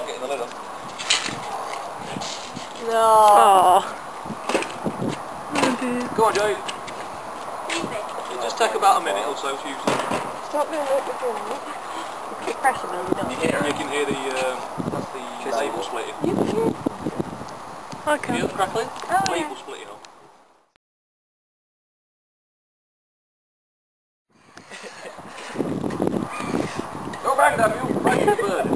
start getting the lid on. No. Oh. Go on, Joe. It'll just take about a minute or so to use it. Stop doing what you're doing. Keep pressing on the door. You can hear the label splitting. You can hear. Okay. Can you hear the crackling? Oh, The yeah. label splitting up. Go bang, Daniel! Bang the bird!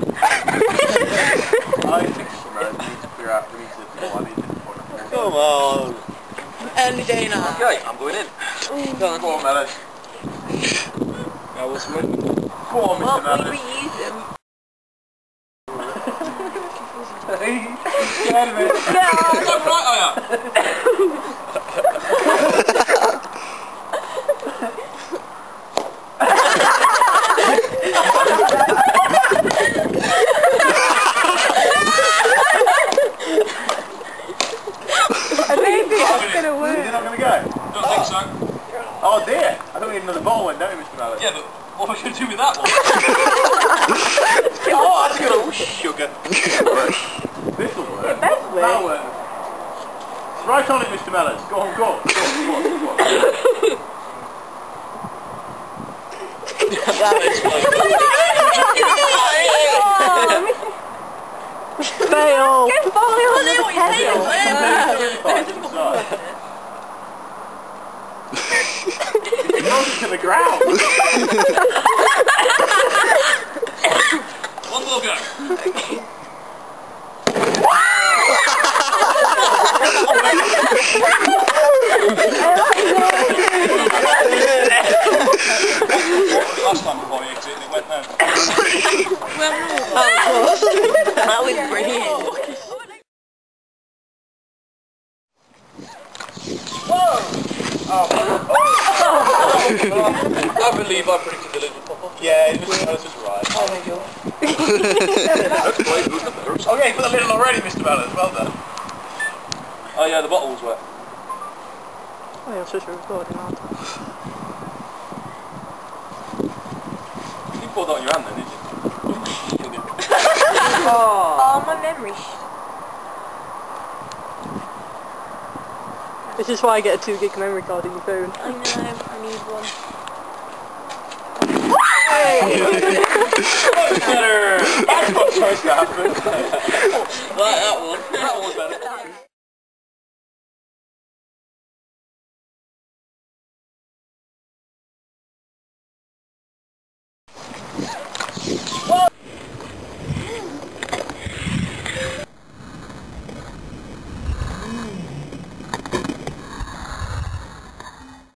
I think so, man. We need to clear out. We need to. Come on! Any day now. Okay, I'm going in. Go on, Melon. Now what's the win? Go on, Mr. Well, Melon. we reuse them. Scared of it. That's right, I am! I don't think that's going to Is work. it not going to go? Don't think so. Oh dear. I don't need another bottle then, don't you, Mr. Melon? Yeah, but what am I going to do with that one? Oh, that's going to sugar. This will work. It does work. That'll work. Right on it, Mr. Mellon. Go on, go on. Go on. That is fun. Fail. Get falling on the pedal. It goes to the ground. One more go. Last time before you exited, it went down. That was brilliant. I believe I predicted the little pop-up. Yeah, Mr. Mellon's just right. Oh my god. Okay, put the lid on already, Mr. Mellon. Well done. Oh yeah, the bottle was wet. Oh, you're supposed to be recording, aren't I? You poured that on your hand then, didn't you? Oh, my memory. This is why I get a 2 gig memory card in your phone. I know, I need one. Better! That's not supposed to happen. That one. That one was better.